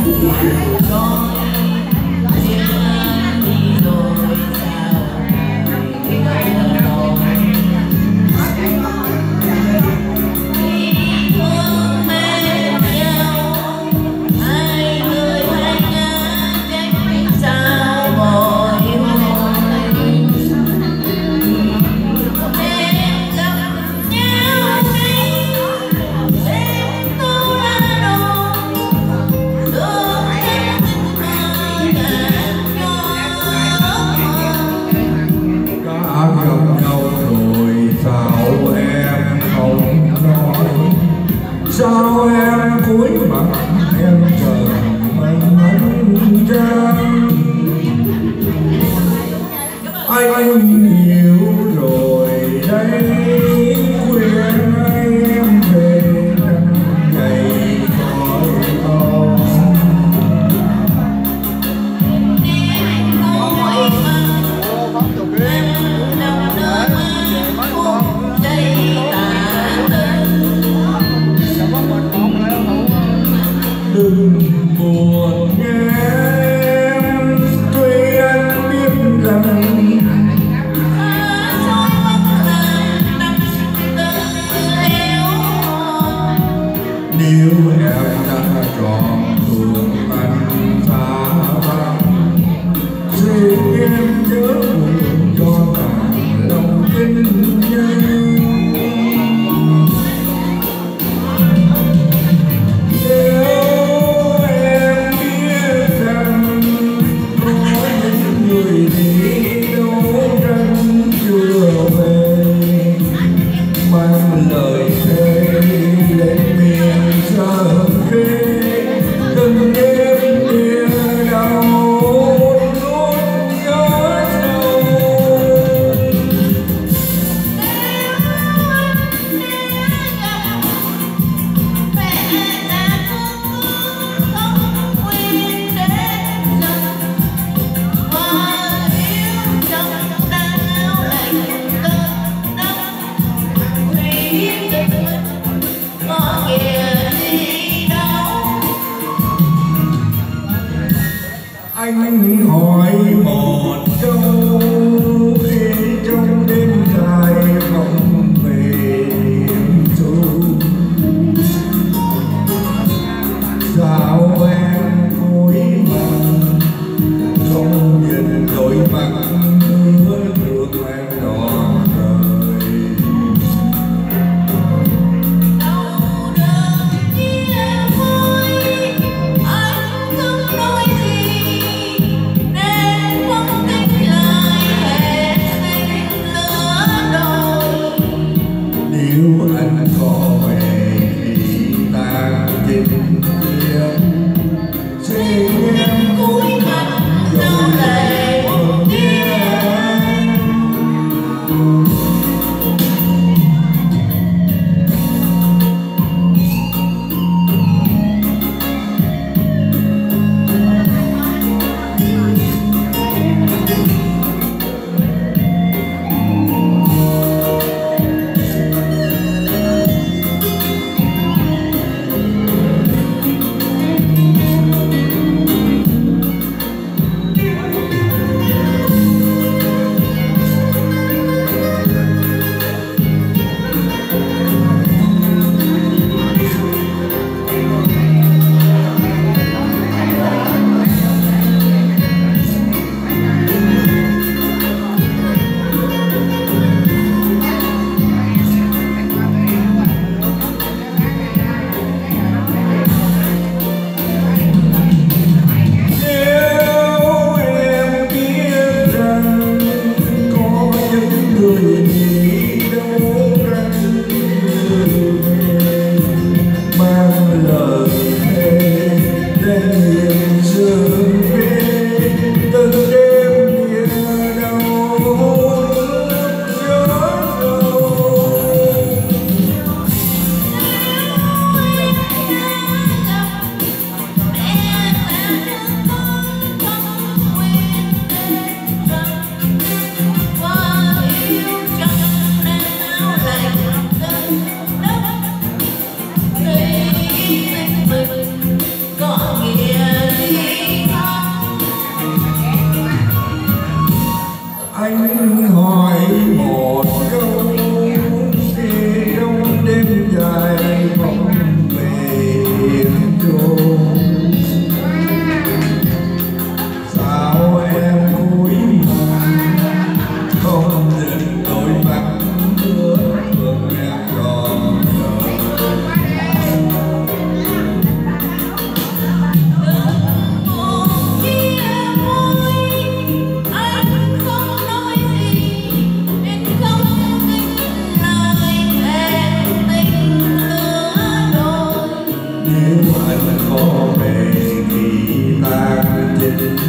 Sao em cúi mặt em chờ ánh trăng, anh hiểu rồi đấy, khuyên em về ngày khỏi con. Đừng buồn em, tuy anh biết rằng nếu em đã trọn thương anh xa vắng, xin em chớ buồn cho tàn lòng tình nhân. Lời thề lên miền giờ khê, từng đêm đêm đau nuốt nhớ sâu. Anh hỏi một câu khi trong đêm dài vọng về niềm ru, sao em cúi mặt không nhìn đôi mắt hứa được em đón đời. Nếu anh có về thì ta tình kia, xin em cúi mặt dấu lệ một tiếng. Có nghĩa mình có về thì ta cùng chinh